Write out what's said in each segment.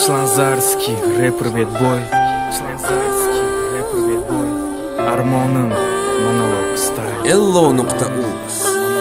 Slanzarski, rapper bad boy. Armonim, monolog style. Ello.uz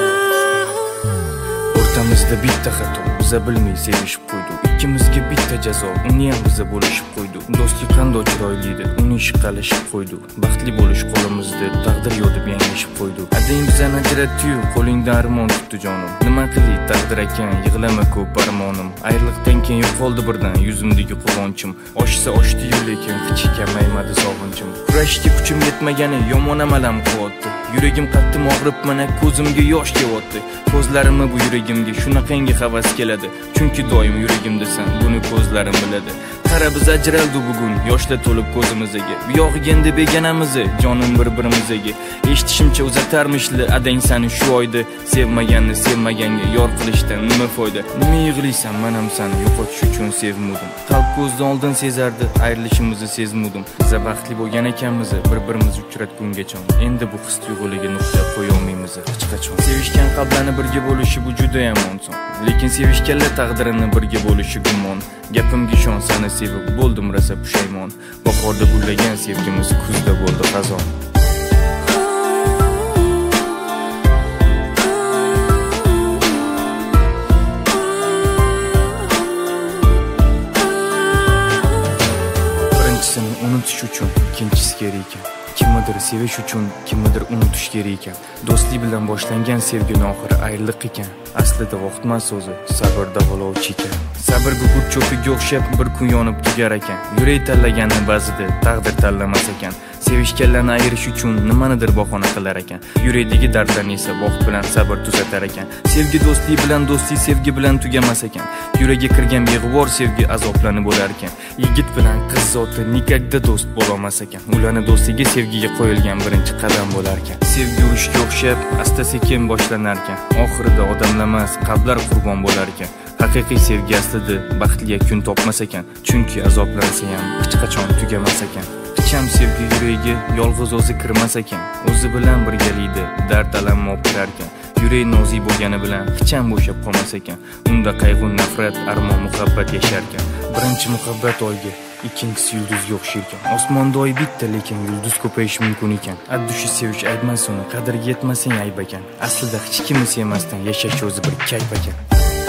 O'rtamizda bitta xato, biza bilmay sevishib qo'ydik. Ikkimizga bitta jazo, uni ham biza bo'lishib qo'ydik. Do'stlik qanday chiroyli, uni ish qalashib qo'ydik. Baxtli bo'lish qo'limizda, taqdir yodib yanglishib qo'ydik. Adang bizani ajratdi-yu, qo'lingda armon tutdi jonim. Nima qilay taqdir ekan, yig'lama ko'p armonim. Ayriliqdan keyin yo'qoldi birdan yuzimdagi quvonchim. Oshsa oshdi-yu, lekin hech kamaymadi sog'inchim. Kurashga kuchim yetmagani yomon amalam qilyapti. Yuragim qattiq og'rib, mana ko'zimga yosh kelyapti. Ko'zlarimni bu yuragimga shunaqangi havas keladi. Chunki doim yuragimdasan, buni ko'zlarim biladi. Qara biz ajraldi bugun, yoshlar to'lib ko'zimizga. Bu yog'iga endi beganamiz, jonim bir-birimizga. Eshitishimcha uzatarmishli adang seni shu oyda. Sevmaganni sevmaganga yor qilishdan nima foyda? Nima yig'laysan, menam seni yo'qotish uchun sevmadim. Qalb ko'zdan oldin sezardi, ayrilishimizni sezmadim. Biz baxtli bo'lgan ekanmiz, bir-birimizni uchratgungacha. Endi bu his tuyg'uliga nuqta qo'ya olmaymiz hech qachon. Sevishgan qalblarni birga bo'lishi bu juda yomon son. Lekin sevishganlar taqdirini birga bo'lishi gumon. Gapimga ishon, seni sevib bo'ldim rosa pushaymon. Bahorda gullagan sevgimiz kuzda bo'ldi xazon. Birinchisini unutish uchun ikkinchisi kerak ekan. Kimnidir sevish uchun kimnidir unutish kerak ekan. Do'stlik bilan boshlangan sevgini oxiri ayriliq ekan. Aslida vaqtmas o'zi, sabr davolovchi ekan. Sabr gugurt cho'piga o'xshab bir kun yonib tugar ekan. Yurak tanlaganni ba'zida taqdir tanlamas ekan. Sevishganlarni ayirish uchun nimanidir bahona qilar ekan. Yurakdagi dardlarni esa vaqt bilan sabr tuzatar ekan. Sevgi do'stlik bilan, do'stlik sevgi bilan tugamas ekan. Yuragiga kirgan beg'ubor sevgi azoblanib bo'lar ekan. Yigit bilan qiz zoti nikakda do'st bo'la olmas ekan. Ularni do'stligi sevgiga qo'yilgan birinchi qadam bo'lar ekan. Sevgi urushga o'xshab asta-sekin boshlanar ekan. Oxirida odamlar emas, qalblar qurbon bo'lar ekan. Haqiqiy sevgi aslida baxtliga kun topmas ekan. Chunki azoblansa ham hech qachon tugamas ekan. Ham sevgi yuragiga yolg'iz o'zi kirmas ekan. O'zi bilan birgalikda dard alamni o'pirar ekan. Yurak nozik bo'lgani bilan hech ham bo'shab qolmas ekan. Unda qayg'u, nafrat, armon, muhabbat yashar ekan. Birinchi muhabbat oyga, ikkinchisi yulduzga o'xshar ekan. Osmonda oy bitta, lekin yulduz ko'payishi mumkin ekan. Addushi sevish aytmas uni, qadriga yetmasang ayb ekan. Aslida hech kimni sevmasdan yashash o'zi bir kayf ekan.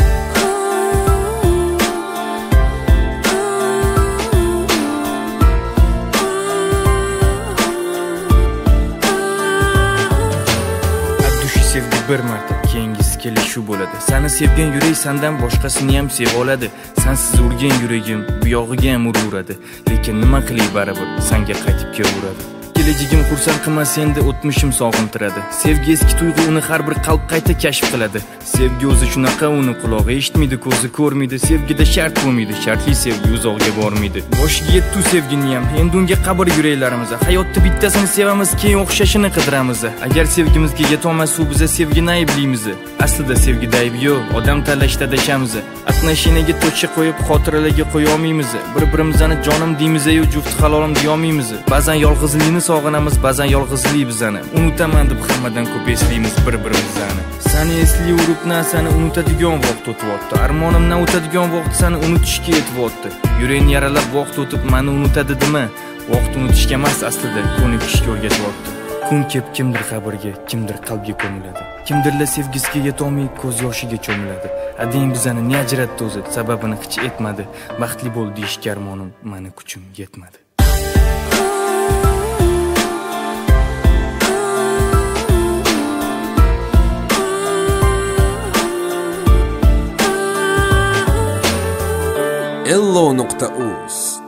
Sevgi bir marta, keyingisi kelishuv bo'ladi. Seni sevgan yurak sendan boshqasini ham seva oladi. Sensiz urgan yuragim bu yog'iga ham uradi. Lekin nima qilay baribir senga qaytib kelaveradi. Kelajagim xursand qilmas endi o'tmishim sog'intiradi. Sevgi eski tuyg'u, uni har bir qalb qayta kashf qiladi. Sevgi o'zi shunaqa, uni quloqi eshitmaydi, ko'zi ko'rmaydi. Sevgida shart bo'lmaydi, shartli sevgi uzoqga bormaydi. Boshiga yetdi sevgini ham, endi unga qabr yuraklarimiz. Hayotda bittasini sevamiz, keyin o'xshashini qidiramiz. Agar sevgimizga yetolmasa, u biza sevgini ayblaymiz. Aslida sevgida ayb yo'q, odam tanlashda adashamiz. Atnashinaga to'cha qo'yib xotiralarga qo'ya olmaymiz. Bir-birimizni jonim deymiz-yu, juft halolim deya olmaymiz. Ba'zan yolg'izlikni sog'inamiz, ba'zan yolg'izlik bizani. Unutaman deb hammadan ko'p eslaymiz bir-birimizni. Seni esli urib narsani unutadigan vaqt o'tyapti. Armonimdan o'tadigan vaqt seni unutishga yetyapti. Yurakni yaralab vaqt o'tib meni unutadi dema. Vaqt unutishga emas, aslida ko'nikishga o'rgatyapti. Kun kelib kimdir qabrga, kimdir qalbga ko'miladi. Kimdirlar sevgisiga yetolmay ko'z yoshiga cho'miladi. Adang bizani ne ajratdi o'zi, sababini hech aytmadi. Baxtli bo'l deyishga armonim, meni kuchim yetmadi. Ello.uz